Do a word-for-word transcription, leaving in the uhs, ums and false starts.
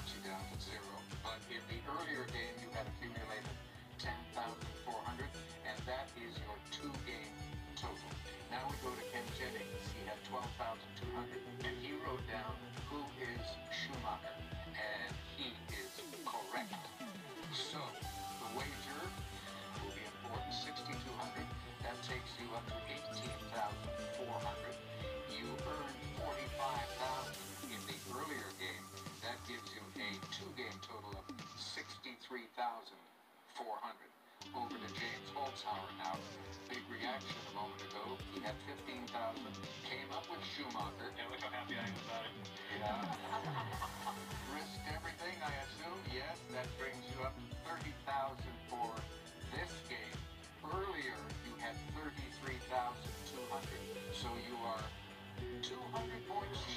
knocks you down to zero. But in the earlier game, you had accumulated ten thousand four hundred, and that is your two-game total. Now we go to Ken Jennings. He had twelve thousand two hundred, and he wrote down who is Schumacher, and he is correct. So the wager will be important, sixty-two hundred. That takes you up to eighteen thousand four hundred. You earned forty-five thousand in the earlier game. That gives you a two-game total of sixty-three thousand four hundred. Over to James Holzhauer now. Big reaction a moment ago. He had fifteen thousand. Came up with Schumacher. Yeah, look how happy I am about it. Yeah. Risked everything, I assume. Yes, that brings you up to thirty thousand for this game. Earlier, you had thirty-three thousand two hundred. So you are two hundred points